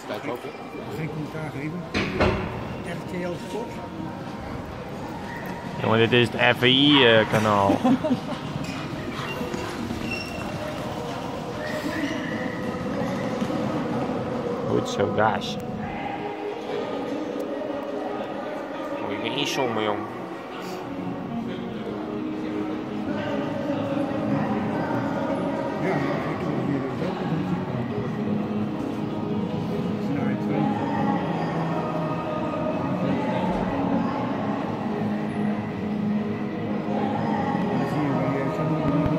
Kijk ook. Geen commentaar geven. RTL Sport. Jongen, dit is het FAI-kanaal. Goed zo, Gaas. Moet je niet insommen, jong. Ja, ik wil hier ook een snelheid 2. Dan zie je waar je zo moet.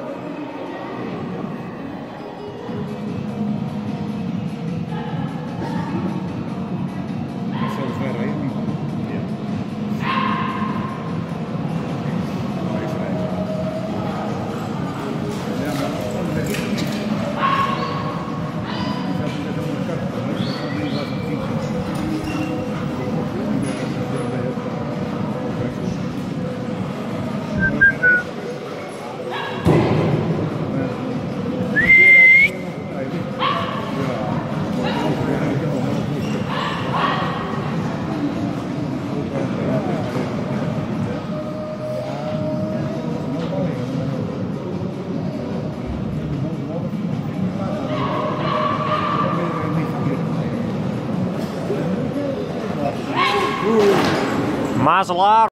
Dat is zo ver, hè? Ja. Mazelaar.